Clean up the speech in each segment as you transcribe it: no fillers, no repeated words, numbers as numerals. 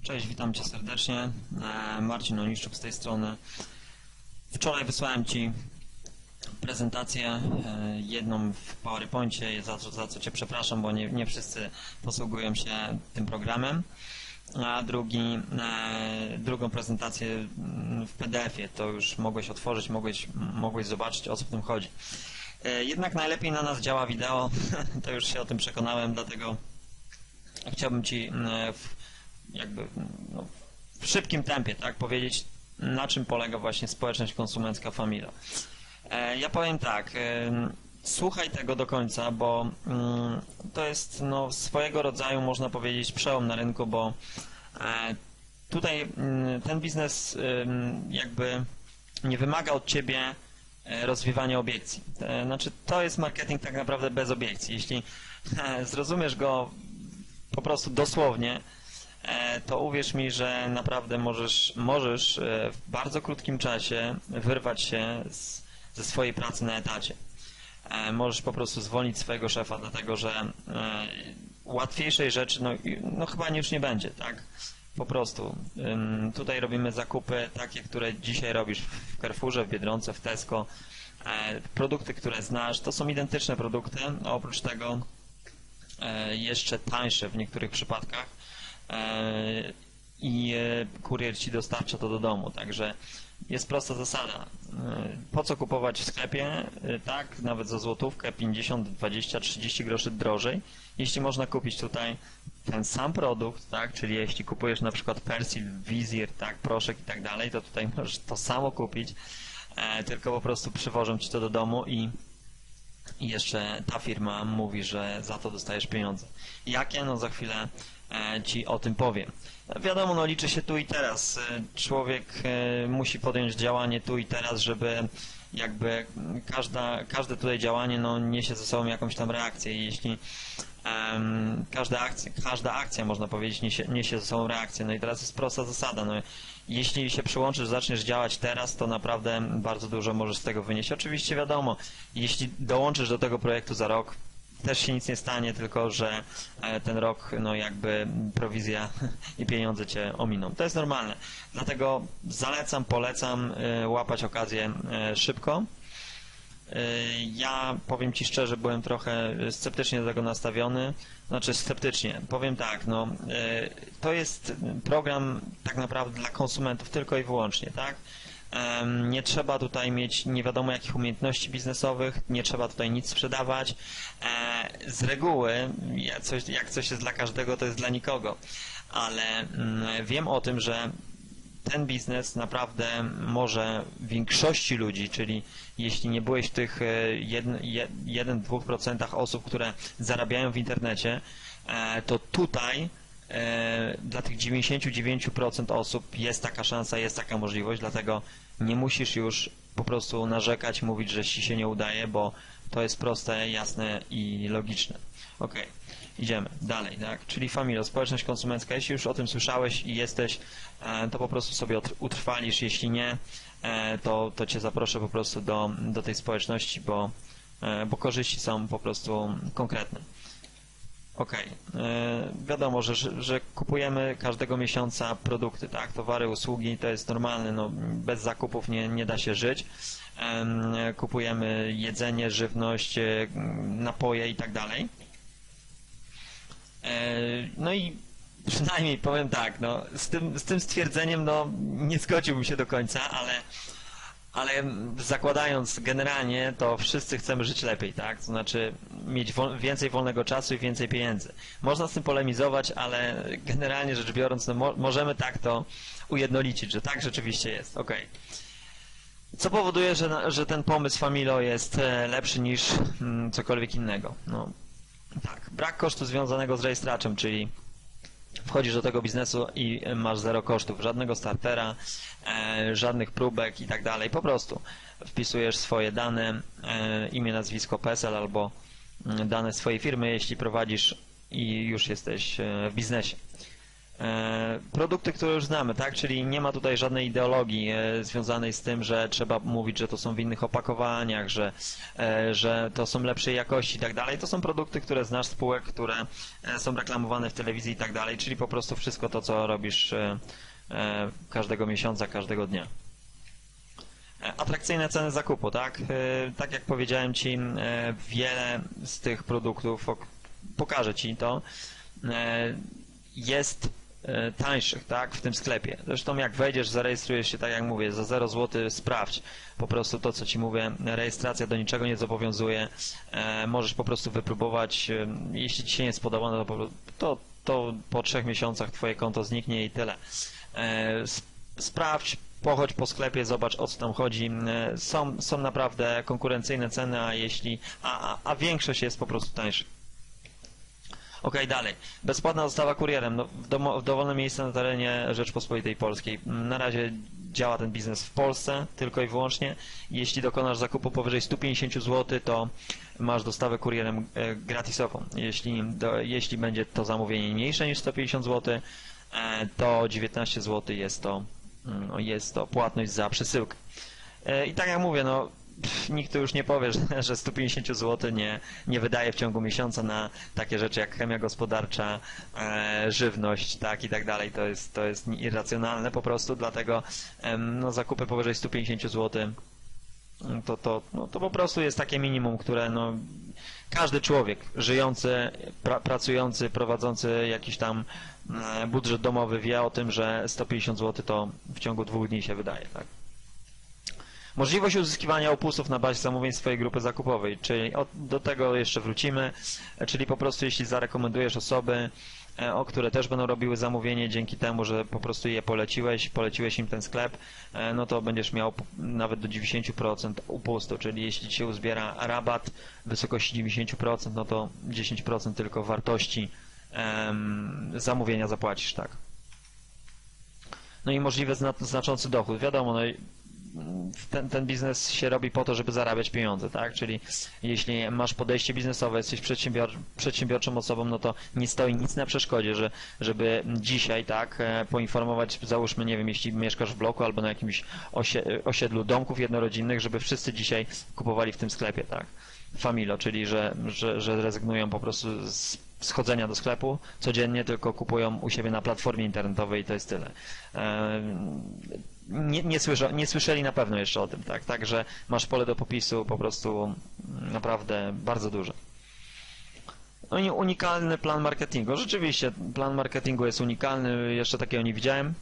Cześć, witam Cię serdecznie. Marcin Oniszczuk z tej strony. Wczoraj wysłałem Ci prezentację, jedną w PowerPoincie, za co Cię przepraszam, bo nie wszyscy posługują się tym programem, a drugą prezentację w PDF-ie. To już mogłeś otworzyć, mogłeś zobaczyć, o co w tym chodzi. Jednak najlepiej na nas działa wideo, to już się o tym przekonałem, dlatego chciałbym Ci w szybkim tempie powiedzieć, na czym polega właśnie społeczność konsumencka Familo. Ja powiem tak, słuchaj tego do końca, bo to jest swojego rodzaju, można powiedzieć, przełom na rynku, bo tutaj ten biznes jakby nie wymaga od Ciebie rozwiewania obiekcji. Znaczy, to jest marketing tak naprawdę bez obiekcji. Jeśli zrozumiesz go po prostu dosłownie, to uwierz mi, że naprawdę możesz w bardzo krótkim czasie wyrwać się ze swojej pracy na etacie. Możesz po prostu zwolnić swojego szefa, dlatego że łatwiejszej rzeczy chyba już nie będzie, tak? Po prostu. Tutaj robimy zakupy takie, które dzisiaj robisz w Carrefourze, w Biedronce, w Tesco. Produkty, które znasz, to są identyczne produkty, a oprócz tego jeszcze tańsze w niektórych przypadkach i kurier Ci dostarcza to do domu, także jest prosta zasada. Po co kupować w sklepie, tak, nawet za złotówkę, 50, 20, 30 groszy drożej, jeśli można kupić tutaj ten sam produkt, tak, czyli jeśli kupujesz na przykład Persil, Wizir, tak, proszek i tak dalej, to tutaj możesz to samo kupić, tylko po prostu przywożą Ci to do domu i jeszcze ta firma mówi, że za to dostajesz pieniądze. Jakie? No za chwilę Ci o tym powiem. Wiadomo, liczy się tu i teraz. Człowiek musi podjąć działanie tu i teraz, żeby jakby każde tutaj działanie niesie ze sobą jakąś tam reakcję. I jeśli każda akcja, można powiedzieć, niesie ze sobą reakcję. No i teraz jest prosta zasada. Jeśli się przyłączysz, zaczniesz działać teraz, to naprawdę bardzo dużo możesz z tego wynieść. Oczywiście wiadomo, jeśli dołączysz do tego projektu za rok, też się nic nie stanie, tylko że ten rok, jakby prowizja i pieniądze Cię ominą. To jest normalne. Dlatego polecam łapać okazję szybko. Ja powiem Ci szczerze, byłem trochę sceptycznie do tego nastawiony. Znaczy sceptycznie. Powiem tak, to jest program tak naprawdę dla konsumentów tylko i wyłącznie, tak? Nie trzeba tutaj mieć nie wiadomo jakich umiejętności biznesowych, nie trzeba tutaj nic sprzedawać. Z reguły, jak coś jest dla każdego, to jest dla nikogo. Ale wiem o tym, że ten biznes naprawdę może większości ludzi, czyli jeśli nie byłeś w tych 1-2% osób, które zarabiają w internecie, to tutaj dla tych 99% osób jest taka szansa, jest taka możliwość, dlatego nie musisz już po prostu narzekać, mówić, że Ci się nie udaje, bo to jest proste, jasne i logiczne. Ok, idziemy dalej, tak? Czyli Familo, społeczność konsumencka. Jeśli już o tym słyszałeś i jesteś, to po prostu sobie utrwalisz, jeśli nie, to Cię zaproszę po prostu do tej społeczności, bo korzyści są po prostu konkretne. Ok, wiadomo, że kupujemy każdego miesiąca produkty, tak, towary, usługi, to jest normalne, bez zakupów nie da się żyć. Kupujemy jedzenie, żywność, napoje i tak dalej. No i przynajmniej powiem tak, z tym stwierdzeniem nie zgodziłbym się do końca, ale zakładając generalnie, to wszyscy chcemy żyć lepiej, tak? To znaczy mieć więcej wolnego czasu i więcej pieniędzy. Można z tym polemizować, ale generalnie rzecz biorąc, możemy tak to ujednolicić, że tak rzeczywiście jest. Ok. Co powoduje, że ten pomysł Familo jest lepszy niż cokolwiek innego? Tak, brak kosztu związanego z rejestraczem, czyli wchodzisz do tego biznesu i masz zero kosztów, żadnego startera, żadnych próbek i tak dalej. Po prostu wpisujesz swoje dane, imię, nazwisko, PESEL albo dane swojej firmy, jeśli prowadzisz i już jesteś w biznesie. Produkty, które już znamy, tak? Czyli nie ma tutaj żadnej ideologii związanej z tym, że trzeba mówić, że to są w innych opakowaniach, że to są lepszej jakości i tak dalej. To są produkty, które znasz, spółek, które są reklamowane w telewizji i tak dalej, czyli po prostu wszystko to, co robisz każdego miesiąca, każdego dnia. Atrakcyjne ceny zakupu, tak? Tak jak powiedziałem Ci, wiele z tych produktów, pokażę Ci to, jest tańszych, tak, w tym sklepie. Zresztą jak wejdziesz, zarejestrujesz się, tak jak mówię, za 0 zł sprawdź po prostu to, co Ci mówię. Rejestracja do niczego nie zobowiązuje. Możesz po prostu wypróbować. Jeśli Ci się nie spodoba, no to po 3 miesiącach Twoje konto zniknie i tyle. Sprawdź, pochodź po sklepie, zobacz, o co tam chodzi. Są naprawdę konkurencyjne ceny, a większość jest po prostu tańsza. Ok, dalej. Bezpłatna dostawa kurierem. No, w dowolne miejsce na terenie Rzeczpospolitej Polskiej. Na razie działa ten biznes w Polsce tylko i wyłącznie. Jeśli dokonasz zakupu powyżej 150 zł, to masz dostawę kurierem gratisową. Jeśli będzie to zamówienie mniejsze niż 150 zł, to 19 zł jest to płatność za przesyłkę. I tak jak mówię, no nikt tu już nie powie, że 150 zł nie wydaje w ciągu miesiąca na takie rzeczy jak chemia gospodarcza, żywność, tak i tak dalej. To jest irracjonalne po prostu, dlatego no, zakupy powyżej 150 zł to po prostu jest takie minimum, które no, każdy człowiek żyjący, pracujący, prowadzący jakiś tam budżet domowy wie o tym, że 150 zł to w ciągu 2 dni się wydaje, tak? Możliwość uzyskiwania opusów na bazie zamówień swojej grupy zakupowej, czyli do tego jeszcze wrócimy, czyli po prostu jeśli zarekomendujesz osoby, które też będą robiły zamówienie dzięki temu, że po prostu je poleciłeś im ten sklep, no to będziesz miał nawet do 90% upustu, czyli jeśli Ci się uzbiera rabat w wysokości 90%, no to 10% tylko wartości zamówienia zapłacisz, tak. No i możliwy znaczący dochód. Wiadomo, no ten biznes się robi po to, żeby zarabiać pieniądze, tak? Czyli jeśli masz podejście biznesowe, jesteś przedsiębiorczą osobą, no to nie stoi nic na przeszkodzie, żeby dzisiaj, tak, poinformować, załóżmy, nie wiem, jeśli mieszkasz w bloku albo na jakimś osiedlu domków jednorodzinnych, żeby wszyscy dzisiaj kupowali w tym sklepie, tak? Familo, czyli że rezygnują po prostu z schodzenia do sklepu codziennie, tylko kupują u siebie na platformie internetowej i to jest tyle. Nie słyszeli na pewno jeszcze o tym, tak? Także masz pole do popisu po prostu naprawdę bardzo duże. No i unikalny plan marketingu. Rzeczywiście plan marketingu jest unikalny, jeszcze takiego nie widziałem.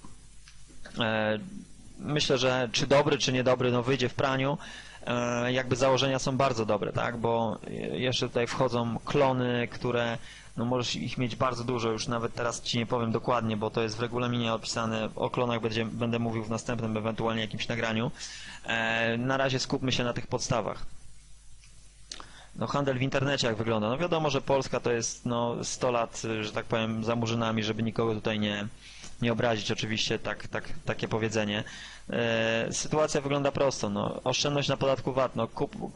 Myślę, że czy dobry, czy niedobry, no wyjdzie w praniu. Jakby założenia są bardzo dobre, tak? Bo jeszcze tutaj wchodzą klony, które no możesz ich mieć bardzo dużo, już nawet teraz Ci nie powiem dokładnie, bo to jest w regulaminie opisane, o klonach będę mówił w następnym, ewentualnie jakimś nagraniu. Na razie skupmy się na tych podstawach. No handel w internecie jak wygląda? No wiadomo, że Polska to jest no 100 lat, że tak powiem, za murzynami, żeby nikogo tutaj nie obrazić, oczywiście takie powiedzenie. Sytuacja wygląda prosto. No, oszczędność na podatku VAT. No,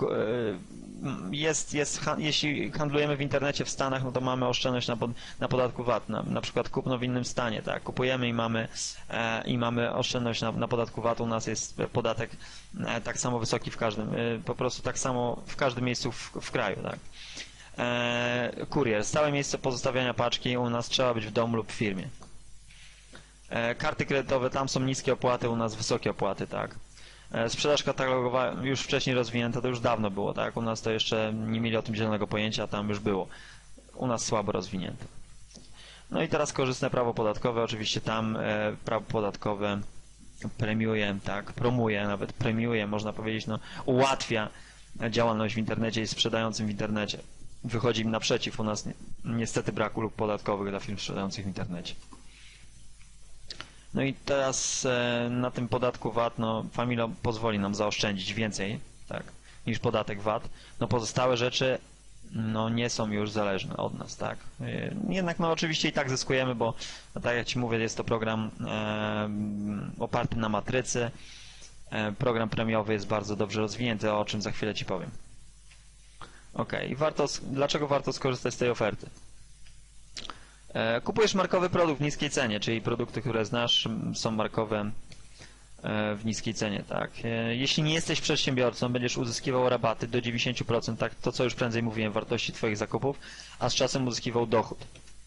jeśli handlujemy w internecie w Stanach, no to mamy oszczędność na podatku VAT. Na przykład kupno w innym stanie. Tak? Kupujemy i mamy oszczędność na podatku VAT. U nas jest podatek tak samo wysoki w każdym, po prostu tak samo w każdym miejscu w kraju. Tak? Kurier. Stałe miejsce pozostawiania paczki u nas trzeba być w domu lub w firmie. Karty kredytowe, tam są niskie opłaty, u nas wysokie opłaty, tak. Sprzedaż katalogowa już wcześniej rozwinięta, to już dawno było, tak. U nas to jeszcze nie mieli o tym zielonego pojęcia, tam już było. U nas słabo rozwinięte. No i teraz korzystne prawo podatkowe, oczywiście tam prawo podatkowe premiuje, tak, promuje, nawet premiuje, można powiedzieć, no, ułatwia działalność w internecie i sprzedającym w internecie. Wychodzi im naprzeciw, u nas niestety brak ulg podatkowych dla firm sprzedających w internecie. No i teraz na tym podatku VAT, no Familo pozwoli nam zaoszczędzić więcej, tak, niż podatek VAT. No pozostałe rzeczy no nie są już zależne od nas, tak. Jednak no oczywiście i tak zyskujemy, bo no, tak jak Ci mówię, jest to program oparty na matrycy. Program premiowy jest bardzo dobrze rozwinięty, o czym za chwilę Ci powiem. Ok, dlaczego warto skorzystać z tej oferty? Kupujesz markowy produkt w niskiej cenie, czyli produkty, które znasz, są markowe w niskiej cenie, tak. Jeśli nie jesteś przedsiębiorcą, będziesz uzyskiwał rabaty do 90%, tak, to co już prędzej mówiłem, wartości Twoich zakupów, a z czasem uzyskiwał dochód.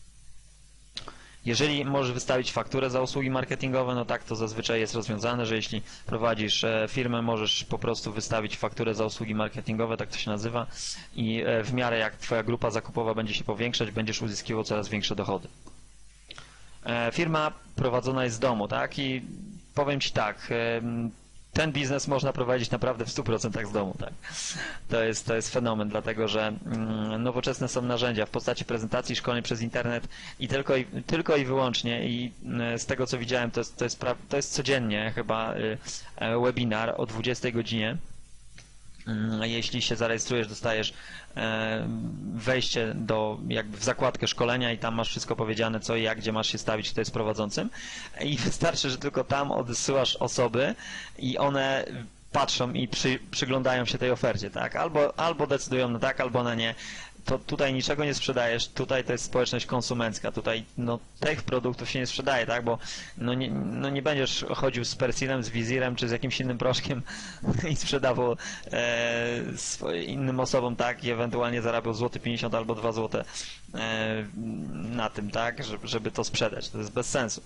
Jeżeli możesz wystawić fakturę za usługi marketingowe, no tak to zazwyczaj jest rozwiązane, że jeśli prowadzisz firmę, możesz po prostu wystawić fakturę za usługi marketingowe, tak to się nazywa, i w miarę jak Twoja grupa zakupowa będzie się powiększać, będziesz uzyskiwał coraz większe dochody. Firma prowadzona jest z domu, tak, i powiem Ci tak, ten biznes można prowadzić naprawdę w 100% z domu, tak. To jest fenomen, dlatego że nowoczesne są narzędzia w postaci prezentacji, szkoleń przez internet i tylko i wyłącznie, i z tego co widziałem, to jest codziennie chyba webinar o 20 godzinie. Jeśli się zarejestrujesz, dostajesz wejście jakby w zakładkę szkolenia i tam masz wszystko powiedziane, co i jak, gdzie masz się stawić, kto jest prowadzącym, i wystarczy, że tylko tam odsyłasz osoby i one patrzą i przyglądają się tej ofercie, tak? Albo decydują na tak, albo na nie. To tutaj niczego nie sprzedajesz, tutaj to jest społeczność konsumencka, tutaj no, tych produktów się nie sprzedaje, tak, bo nie będziesz chodził z Persilem, z Wizirem czy z jakimś innym proszkiem i sprzedawał innym osobom, tak, i ewentualnie zarabiał złoty 50 albo 2 złote na tym, tak, żeby to sprzedać, to jest bez sensu.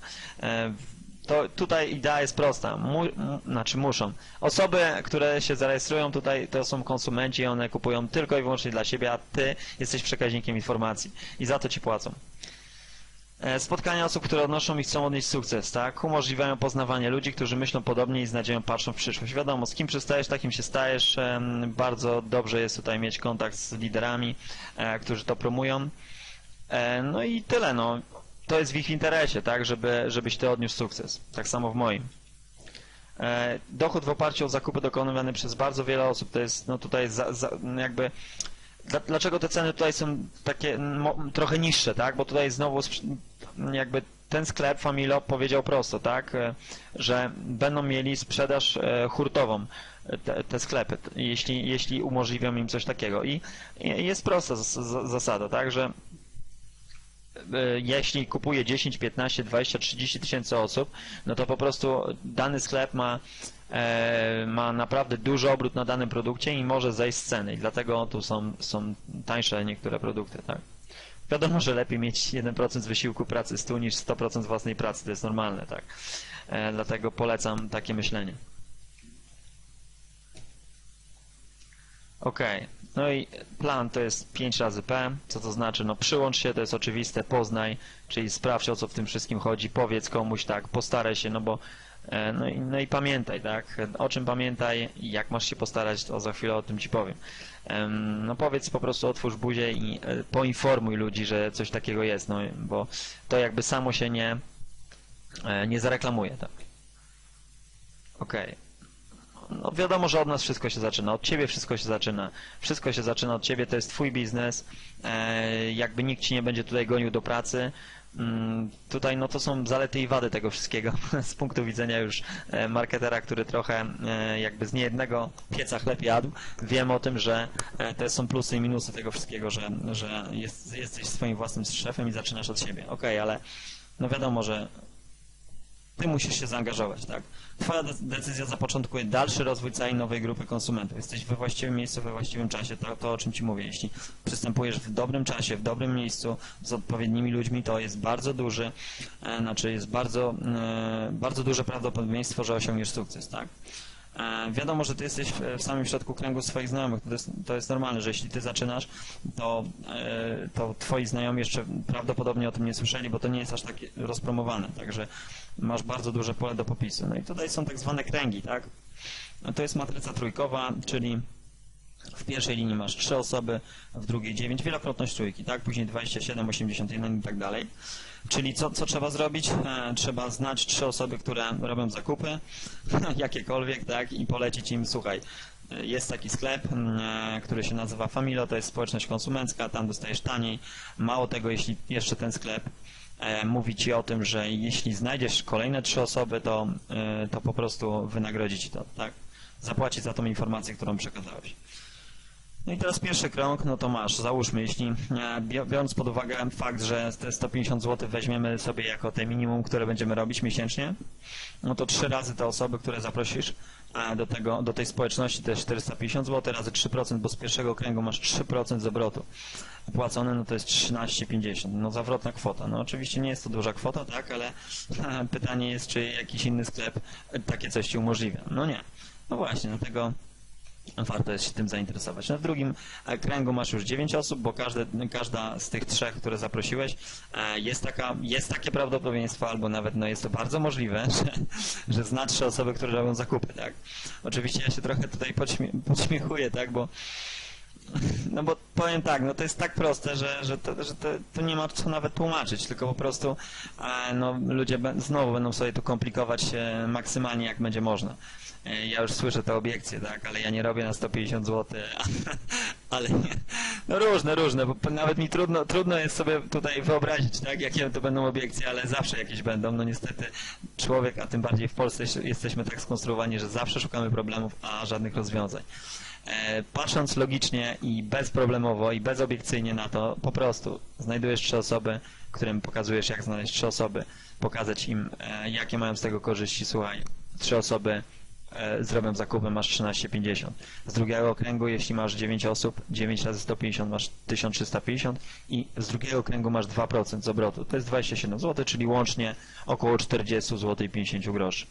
To tutaj idea jest prosta, muszą. Osoby, które się zarejestrują tutaj, to są konsumenci, one kupują tylko i wyłącznie dla siebie, a Ty jesteś przekaźnikiem informacji i za to Ci płacą. Spotkania osób, które odnoszą i chcą odnieść sukces, tak? Umożliwiają poznawanie ludzi, którzy myślą podobnie i z nadzieją patrzą w przyszłość. Wiadomo, z kim przystajesz, takim się stajesz. Bardzo dobrze jest tutaj mieć kontakt z liderami, którzy to promują. No i tyle, no. To jest w ich interesie, tak, żebyś Ty odniósł sukces. Tak samo w moim. Dochód w oparciu o zakupy dokonywany przez bardzo wiele osób, to jest, no tutaj jakby... Dlaczego te ceny tutaj są takie trochę niższe, tak? Bo tutaj znowu jakby ten sklep Familo powiedział prosto, tak? Że będą mieli sprzedaż hurtową, te sklepy, jeśli umożliwią im coś takiego. I jest prosta zasada, tak? Że jeśli kupuje 10, 15, 20, 30 tysięcy osób, no to po prostu dany sklep ma naprawdę duży obrót na danym produkcie i może zejść z ceny i dlatego tu są tańsze niektóre produkty, tak. Wiadomo, że lepiej mieć 1% z wysiłku pracy 100 niż 100% z własnej pracy, to jest normalne, tak. Dlatego polecam takie myślenie. Ok, no i plan to jest 5 razy P, co to znaczy? No przyłącz się, to jest oczywiste, poznaj, czyli sprawdź, o co w tym wszystkim chodzi, powiedz komuś, tak, postaraj się, no bo no i pamiętaj, tak, o czym pamiętaj, jak masz się postarać, to za chwilę o tym Ci powiem. No powiedz po prostu, otwórz buzię i poinformuj ludzi, że coś takiego jest, no bo to jakby samo się nie zareklamuje, tak. Okej. No wiadomo, że od nas wszystko się zaczyna, od Ciebie wszystko się zaczyna. Wszystko się zaczyna od Ciebie, to jest Twój biznes, jakby nikt Ci nie będzie tutaj gonił do pracy. Tutaj no to są zalety i wady tego wszystkiego z punktu widzenia już marketera, który trochę jakby z niejednego pieca chleb jadł. Wiem o tym, że to są plusy i minusy tego wszystkiego, że jesteś swoim własnym szefem i zaczynasz od siebie. Okej, ale no wiadomo, że Ty musisz się zaangażować, tak? Twoja decyzja zapoczątkuje dalszy rozwój całej nowej grupy konsumentów. Jesteś we właściwym miejscu, we właściwym czasie, to o czym Ci mówię. Jeśli przystępujesz w dobrym czasie, w dobrym miejscu, z odpowiednimi ludźmi, to jest bardzo duży, jest bardzo duże prawdopodobieństwo, że osiągniesz sukces, tak? Wiadomo, że Ty jesteś w samym środku kręgu swoich znajomych, to jest normalne, że jeśli Ty zaczynasz, to Twoi znajomi jeszcze prawdopodobnie o tym nie słyszeli, bo to nie jest aż tak rozpromowane, także masz bardzo duże pole do popisu. No i tutaj są tak zwane kręgi, tak? To jest matryca trójkowa, czyli w pierwszej linii masz 3 osoby, w drugiej 9, wielokrotność trójki, tak? Później 27, 81 i tak dalej. Czyli co trzeba zrobić? Trzeba znać 3 osoby, które robią zakupy, jakiekolwiek, tak? I polecić im, słuchaj, jest taki sklep, który się nazywa Familo, to jest społeczność konsumencka, tam dostajesz taniej. Mało tego, jeśli jeszcze ten sklep mówi Ci o tym, że jeśli znajdziesz kolejne 3 osoby, to po prostu wynagrodzi Ci to, tak? Zapłaci za tą informację, którą przekazałeś. No i teraz pierwszy krąg, no to masz, załóżmy, jeśli biorąc pod uwagę fakt, że te 150 zł weźmiemy sobie jako te minimum, które będziemy robić miesięcznie, no to 3 razy te osoby, które zaprosisz do tej społeczności, to jest 450 zł razy 3%, bo z pierwszego okręgu masz 3% z obrotu płacone, no to jest 13,50, no zawrotna kwota. No oczywiście nie jest to duża kwota, tak, ale pytanie jest, czy jakiś inny sklep takie coś Ci umożliwia. No nie. No właśnie, dlatego warto jest się tym zainteresować. No w drugim kręgu masz już 9 osób, bo każda z tych 3, które zaprosiłeś, jest takie prawdopodobieństwo, albo nawet no jest to bardzo możliwe, że zna 3 osoby, które robią zakupy, tak. Oczywiście ja się trochę tutaj podśmiechuję, tak, bo no bo powiem tak, no to jest tak proste, że to nie ma co nawet tłumaczyć, tylko po prostu no, ludzie znowu będą sobie to komplikować maksymalnie jak będzie można. Ja już słyszę te obiekcje, tak, ale ja nie robię na 150 zł, ale nie. No różne, bo nawet mi trudno jest sobie tutaj wyobrazić, tak, jakie to będą obiekcje, ale zawsze jakieś będą. No niestety człowiek, a tym bardziej w Polsce jesteśmy tak skonstruowani, że zawsze szukamy problemów, a żadnych rozwiązań. Patrząc logicznie i bezproblemowo i bezobiekcyjnie na to, po prostu znajdujesz 3 osoby, którym pokazujesz, jak znaleźć 3 osoby, pokazać im, jakie mają z tego korzyści. Słuchaj, 3 osoby zrobią zakupy, masz 13,50. Z drugiego okręgu, jeśli masz 9 osób, 9 razy 150 masz 1350 i z drugiego okręgu masz 2% z obrotu. To jest 27 zł, czyli łącznie około 40 zł i 50 groszy.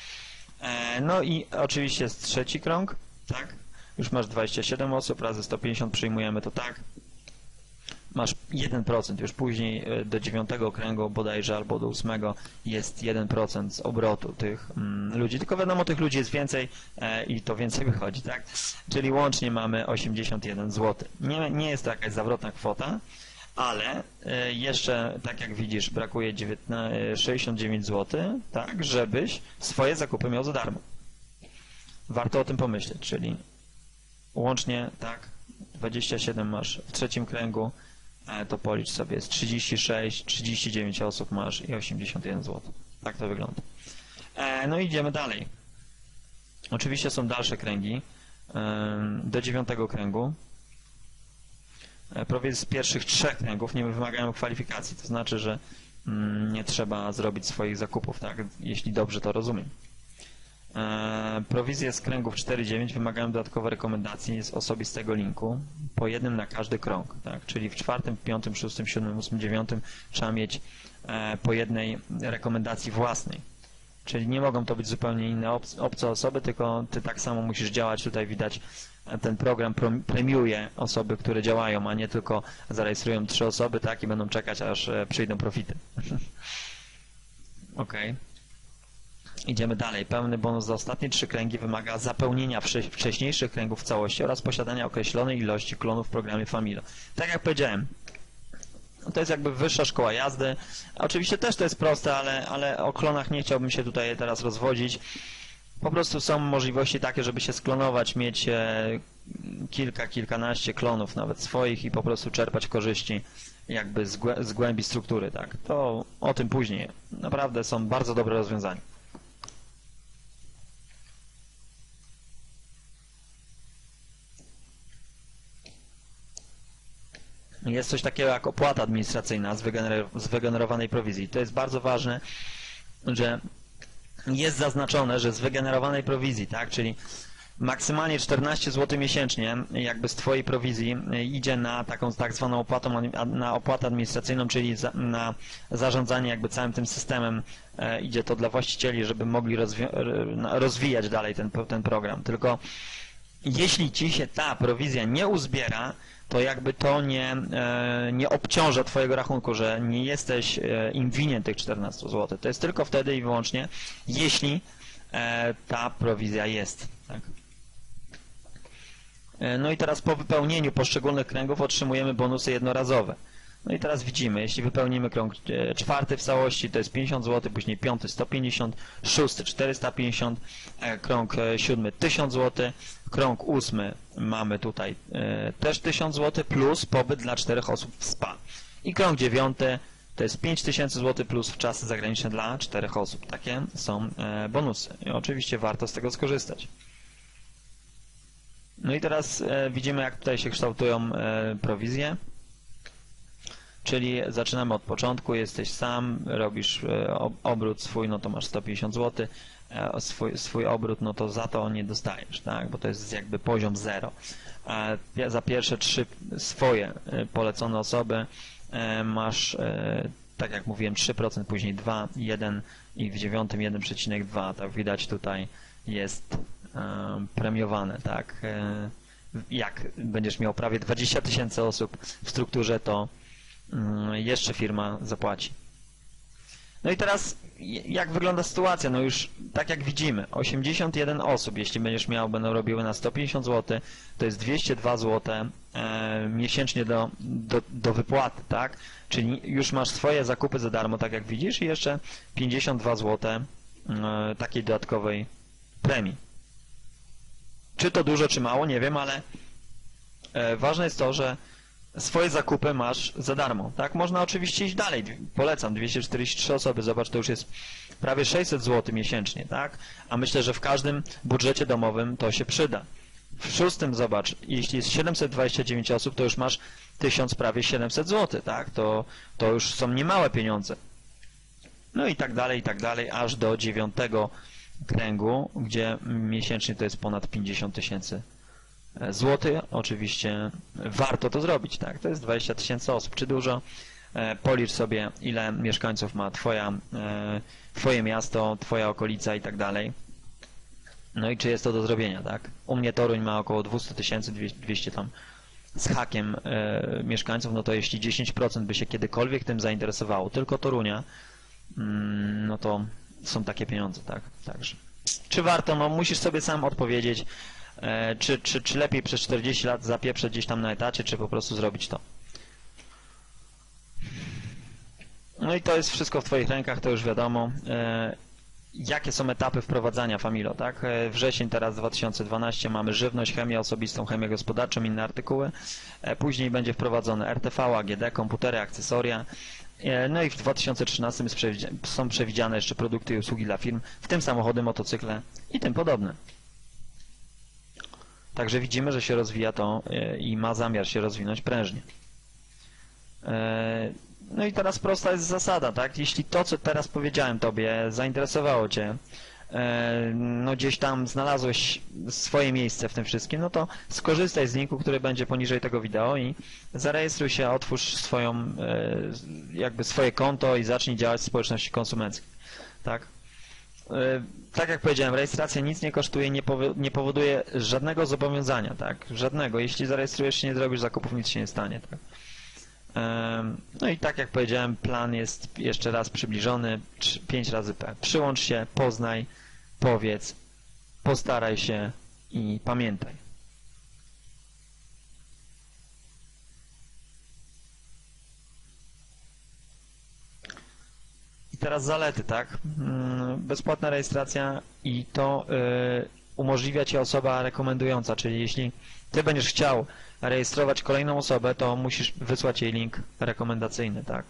No i oczywiście jest trzeci krąg, tak? Już masz 27 osób, razy 150 przyjmujemy to tak. Masz 1%, już później do 9 okręgu bodajże albo do 8 jest 1% z obrotu tych ludzi, tylko wiadomo, tych ludzi jest więcej i to więcej wychodzi, tak? Czyli łącznie mamy 81 zł. Nie jest to jakaś zawrotna kwota, ale jeszcze, tak jak widzisz, brakuje 69 zł, tak, żebyś swoje zakupy miał za darmo. Warto o tym pomyśleć, czyli łącznie, tak, 27 masz w trzecim kręgu, to policz sobie, jest 36, 39 osób masz i 81 zł. Tak to wygląda. No i idziemy dalej. Oczywiście są dalsze kręgi. Do 9 kręgu. Prawie z pierwszych 3 kręgów nie wymagają kwalifikacji, to znaczy, że nie trzeba zrobić swoich zakupów, tak, jeśli dobrze to rozumiem. Prowizje z kręgów 4-9 wymagają dodatkowej rekomendacji z osobistego linku, po jednym na każdy krąg, tak? Czyli w 4., 5., 6., 7., 8., 9 trzeba mieć po jednej rekomendacji własnej. Czyli nie mogą to być zupełnie inne obce osoby, tylko Ty tak samo musisz działać. Tutaj widać, ten program premiuje osoby, które działają, a nie tylko zarejestrują 3 osoby, tak, i będą czekać, aż przyjdą profity. Ok. Idziemy dalej. Pełny bonus za ostatnie 3 kręgi wymaga zapełnienia wcześniejszych kręgów w całości oraz posiadania określonej ilości klonów w programie Familo. Tak jak powiedziałem, to jest jakby wyższa szkoła jazdy. Oczywiście też to jest proste, ale o klonach nie chciałbym się tutaj teraz rozwodzić. Po prostu są możliwości takie, żeby się sklonować, mieć kilkanaście klonów nawet swoich i po prostu czerpać korzyści jakby z głębi struktury. Tak. To o tym później. Naprawdę są bardzo dobre rozwiązania. Jest coś takiego jak opłata administracyjna z wygenerowanej prowizji. To jest bardzo ważne, że jest zaznaczone, że z wygenerowanej prowizji, tak, czyli maksymalnie 14 zł miesięcznie jakby z Twojej prowizji idzie na taką tak zwaną na opłatę administracyjną, czyli na zarządzanie jakby całym tym systemem. Idzie to dla właścicieli, żeby mogli rozwijać dalej ten program. Tylko jeśli Ci się ta prowizja nie uzbiera, to jakby to nie obciąża Twojego rachunku, że nie jesteś im winien tych 14 zł. To jest tylko wtedy i wyłącznie, jeśli ta prowizja jest. Tak? No i teraz po wypełnieniu poszczególnych kręgów otrzymujemy bonusy jednorazowe. No i teraz widzimy, jeśli wypełnimy krąg 4 w całości, to jest 50 zł, później 5 150, 6 450, krąg 7 1000 zł, krąg 8 mamy tutaj też 1000 zł plus pobyt dla 4 osób w spa. I krąg 9 to jest 5000 zł plus wczasy zagraniczne dla 4 osób. Takie są bonusy. I oczywiście warto z tego skorzystać. No i teraz widzimy, jak tutaj się kształtują prowizje. Czyli zaczynamy od początku, jesteś sam, robisz obrót swój, no to masz 150 zł, swój obrót, no to za to nie dostajesz, tak? Bo to jest jakby poziom 0. Za pierwsze 3 swoje polecone osoby masz, tak jak mówiłem, 3%, później 2, 1 i w 9 1,2. Tak widać tutaj jest premiowane, tak? Jak będziesz miał prawie 20 000 osób w strukturze, to jeszcze firma zapłaci. No i teraz jak wygląda sytuacja? No już tak jak widzimy, 81 osób, jeśli będą robiły na 150 zł, to jest 202 zł miesięcznie do wypłaty, tak? Czyli już masz swoje zakupy za darmo, tak jak widzisz, i jeszcze 52 zł takiej dodatkowej premii. Czy to dużo, czy mało, nie wiem, ale ważne jest to, że swoje zakupy masz za darmo, tak? Można oczywiście iść dalej, polecam, 243 osoby, zobacz, to już jest prawie 600 zł miesięcznie, tak? A myślę, że w każdym budżecie domowym to się przyda. W 6, zobacz, jeśli jest 729 osób, to już masz 1000, prawie 700 zł, tak? To już są niemałe pieniądze. No i tak dalej, aż do 9 kręgu, gdzie miesięcznie to jest ponad 50 000 zł. Oczywiście warto to zrobić, tak? To jest 20 000 osób. Czy dużo? Policz sobie, ile mieszkańców ma twoje miasto, twoja okolica i tak dalej. No i czy jest to do zrobienia, tak? U mnie Toruń ma około 200 000, 200 tam z hakiem mieszkańców, no to jeśli 10% by się kiedykolwiek tym zainteresowało, tylko Torunia, no to są takie pieniądze, tak? Także. Czy warto? No musisz sobie sam odpowiedzieć, czy lepiej przez 40 lat zapieprzeć gdzieś tam na etacie, czy po prostu zrobić to. No i to jest wszystko w Twoich rękach, to już wiadomo. Jakie są etapy wprowadzania Familo, tak? Wrzesień teraz 2012, mamy żywność, chemię osobistą, chemię gospodarczą, inne artykuły. Później będzie wprowadzone RTV, AGD, komputery, akcesoria. No i w 2013 są przewidziane jeszcze produkty i usługi dla firm, w tym samochody, motocykle i tym podobne. Także widzimy, że się rozwija to i ma zamiar się rozwinąć prężnie. No i teraz prosta jest zasada, tak? Jeśli to, co teraz powiedziałem Tobie, zainteresowało Cię, no gdzieś tam znalazłeś swoje miejsce w tym wszystkim, no to skorzystaj z linku, który będzie poniżej tego wideo i zarejestruj się, otwórz swoje konto i zacznij działać w społeczności konsumenckiej, tak? Tak jak powiedziałem, rejestracja nic nie kosztuje, nie powoduje żadnego zobowiązania, tak? Żadnego. Jeśli zarejestrujesz się, nie zrobisz zakupów, nic się nie stanie, tak? No i tak jak powiedziałem, plan jest jeszcze raz przybliżony, 5 razy P. Przyłącz się, poznaj, powiedz, postaraj się i pamiętaj. I teraz zalety, tak? Bezpłatna rejestracja i to umożliwia Ci osoba rekomendująca, czyli jeśli Ty będziesz chciał rejestrować kolejną osobę, to musisz wysłać jej link rekomendacyjny, tak?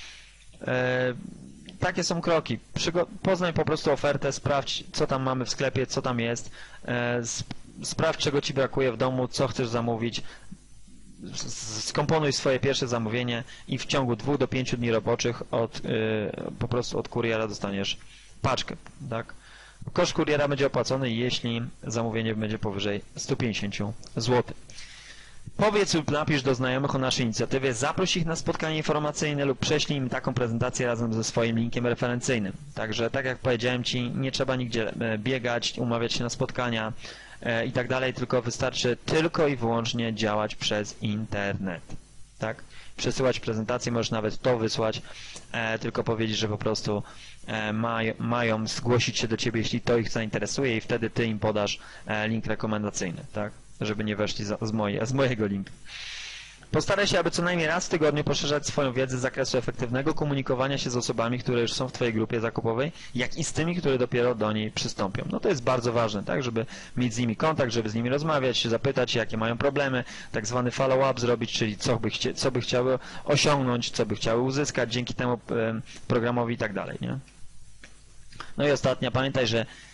Takie są kroki. Poznaj po prostu ofertę, sprawdź, co tam mamy w sklepie, co tam jest, sprawdź, czego Ci brakuje w domu, co chcesz zamówić, skomponuj swoje pierwsze zamówienie i w ciągu 2 do 5 dni roboczych po prostu od kuriera dostaniesz paczkę, tak? Koszt kuriera będzie opłacony, jeśli zamówienie będzie powyżej 150 zł. Powiedz lub napisz do znajomych o naszej inicjatywie, zaproś ich na spotkanie informacyjne lub prześlij im taką prezentację razem ze swoim linkiem referencyjnym. Także, tak jak powiedziałem Ci, nie trzeba nigdzie biegać, umawiać się na spotkania i tak dalej, tylko wystarczy tylko i wyłącznie działać przez internet. Tak? Przesyłać prezentacje, możesz nawet to wysłać, tylko powiedzieć, że po prostu mają zgłosić się do Ciebie, jeśli to ich zainteresuje i wtedy Ty im podasz link rekomendacyjny, tak? Żeby nie weszli z mojego linku. Postaraj się, aby co najmniej raz w tygodniu poszerzać swoją wiedzę z zakresu efektywnego komunikowania się z osobami, które już są w Twojej grupie zakupowej, jak i z tymi, które dopiero do niej przystąpią. No to jest bardzo ważne, tak, żeby mieć z nimi kontakt, żeby z nimi rozmawiać, zapytać, jakie mają problemy, tak zwany follow-up zrobić, czyli co by chciały osiągnąć, co by chciały uzyskać dzięki temu programowi i tak dalej, nie? No i ostatnia, pamiętaj, że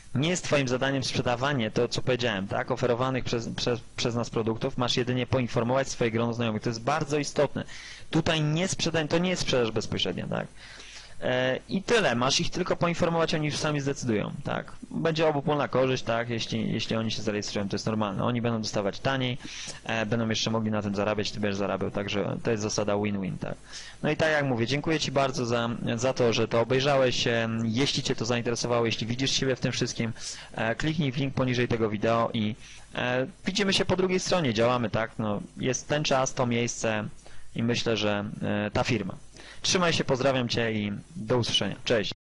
Nie jest Twoim zadaniem sprzedawanie, to co powiedziałem, tak? Oferowanych przez nas produktów, masz jedynie poinformować swoje grono znajomych. To jest bardzo istotne. Tutaj nie sprzedanie, to nie jest sprzedaż bezpośrednia, tak? I tyle, masz ich tylko poinformować, oni już sami zdecydują, tak? Będzie obopólna korzyść, tak? Jeśli oni się zarejestrują, to jest normalne. Oni będą dostawać taniej, będą jeszcze mogli na tym zarabiać, ty będziesz zarabiał, także to jest zasada win-win, tak? No i tak jak mówię, dziękuję Ci bardzo za to, że to obejrzałeś. Jeśli Cię to zainteresowało, jeśli widzisz siebie w tym wszystkim, kliknij w link poniżej tego wideo i widzimy się po drugiej stronie, działamy, tak? No, jest ten czas, to miejsce i myślę, że ta firma. Trzymaj się, pozdrawiam Cię i do usłyszenia. Cześć.